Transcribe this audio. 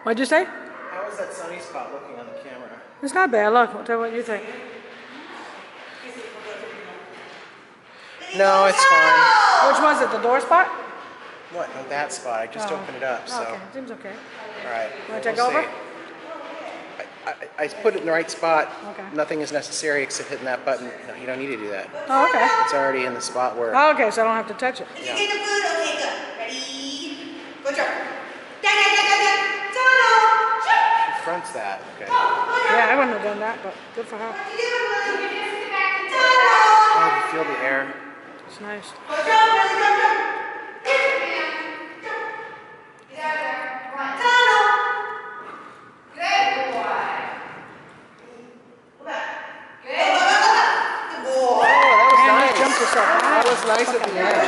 What'd you say? How is that sunny spot looking on the camera? It's not bad. Look, tell me what you think. No, it's fine. Which was it? The door spot? What? No, that spot. I just opened it up, so. Okay, seems okay. All right. You want to take over? I put it in the right spot. Okay. Nothing is necessary except hitting that button. No, you don't need to do that. Oh, okay. It's already in the spot where. Oh, okay, so I don't have to touch it. Did you get the food? Okay, good. Ready? Good job. Tunnel. She fronts that. Okay. Yeah, I wouldn't have done that, but good for her. Oh, you feel the air. It's nice. That was nice at the end.